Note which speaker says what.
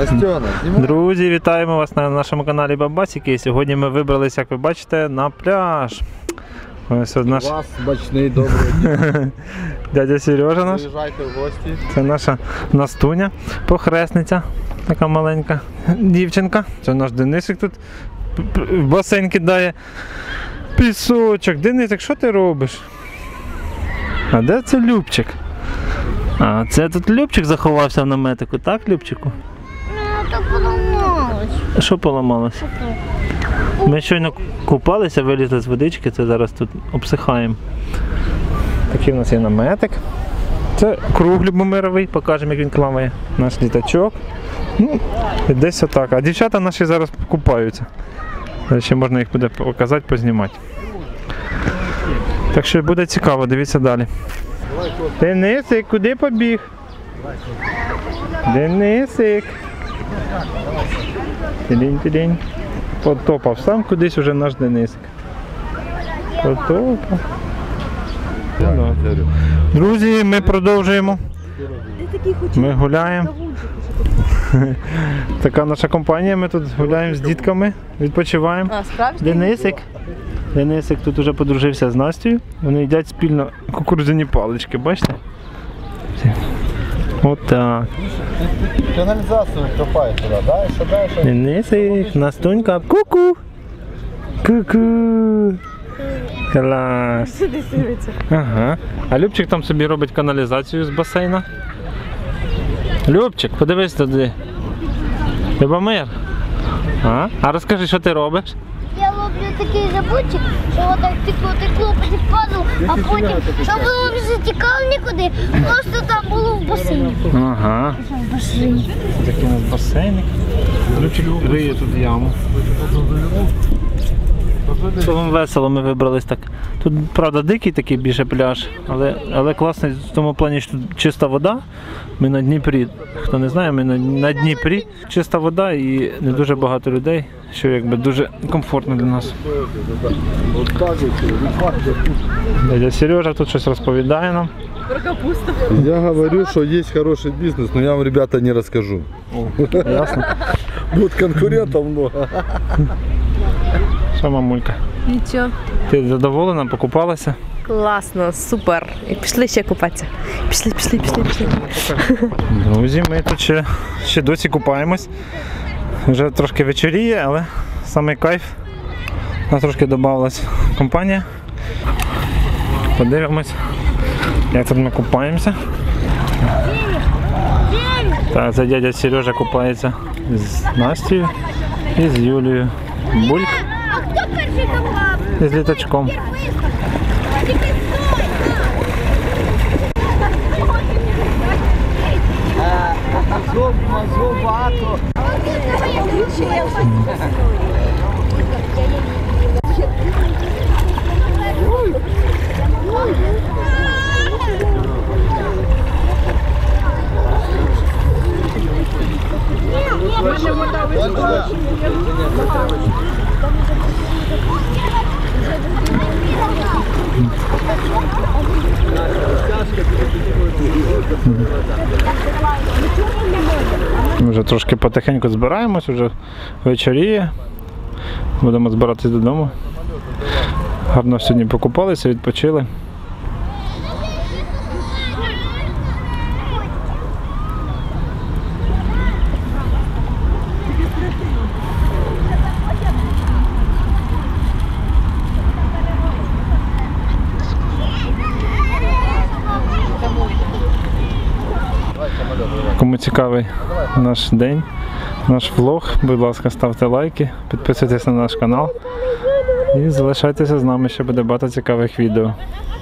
Speaker 1: Настена,
Speaker 2: друзі, вітаємо вас на нашому каналі Бабасики. Сьогодні ми вибралися, як ви бачите, на пляж. Ось наш...
Speaker 1: Вас бачний, добрий день.
Speaker 2: Дядя Сережа наш.
Speaker 1: Приїжджайте в гості.
Speaker 2: Це наша Настуня, похресниця, така маленька дівчинка. Це наш Денисик тут в басейн кидає пісочок. Денисик, що ти робиш? А де це Любчик? А це тут Любчик заховався в наметику, так, Любчику?
Speaker 3: Ну, так поламалось.
Speaker 2: Що поламалося? Ми щойно купалися, вилізли з водички, це зараз тут обсихаємо. Такий у нас є наметик. Це круг любомировий, покажемо, як він плаває. Наш літачок. Ну, десь отак. А дівчата наші зараз купаються. Ще можна їх буде показати, познімати. Так що буде цікаво, дивіться далі. Денисик, куди побіг? Денисик. Тидень. Потопав сам кудись уже наш Денисик. Потопав. Друзі, ми продовжуємо. Ми гуляємо. Така наша компанія, ми тут гуляємо з дітками, відпочиваємо. Денисик тут уже подружився з Настею. Вони їдять спільно кукурудзяні палички, бачите? Отак.
Speaker 1: Каналізацію копає туди, да? І що далі?
Speaker 2: Денисик, Настунька, ку-ку! Ку-ку! Клас! Ага. А Любчик там собі робить каналізацію з басейна. Любчик, подивись туди. Любомир. А розкажи, що ти робиш?
Speaker 3: Я роблю такий забутчик, що отак текло, потім падало, а потім, щоб воно не затікало нікуди, просто там було в басейні.
Speaker 2: Ага.
Speaker 3: В басейні.
Speaker 2: Такий у нас басейник. Любчик риє тут яму. Словом весело ми вибрались так. Тут, правда, дикий такий більше пляж, але класний в тому плані, що тут чиста вода. Ми на Дніпрі. Хто не знає, ми на Дніпрі. Чиста вода і не дуже багато людей, що якби дуже комфортно для нас. Дядя Сережа тут щось розповідає нам.
Speaker 1: Я говорю, что есть хороший бизнес, но я вам, ребята, не расскажу.
Speaker 2: Ясно?
Speaker 1: Будет конкурентов много.
Speaker 2: Що, мамулька?
Speaker 4: Нічого.
Speaker 2: Ти задоволена, покупалася?
Speaker 4: Класно, супер. І пішли ще купатися. Пішли.
Speaker 2: Друзі, ми тут ще досі купаємось. Вже трошки вечоріє, але саме кайф. У нас трошки додавалась компанія. Подивимось, як тут ми купаємося. Так, це дядя Сережа купається з Настею і з Юлією. Бульк.
Speaker 3: А хто перший копав?
Speaker 2: І з літачком. Ми вже трошки потихеньку збираємось, вже вечоріє. Будемо збиратися додому. Гарно сьогодні покупалися, відпочили. Кому цікавий наш день, наш влог, будь ласка, ставте лайки, підписуйтесь на наш канал і залишайтеся з нами, ще буде багато цікавих відео.